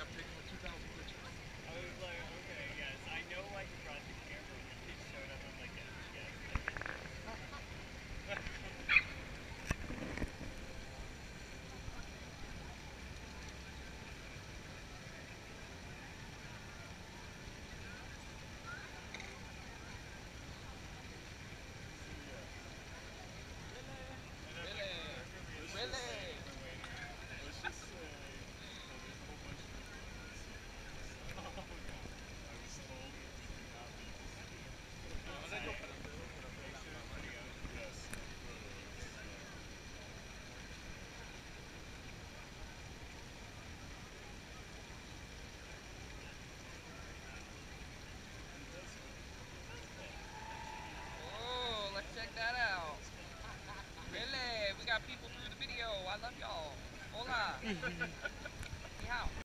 I was like, okay, yes, I know why he brought the camera. When he showed up, I'm like, yes, I get it. Oh, let's check that out. Really? We got people through the video. I love y'all. Hola. Ni hao.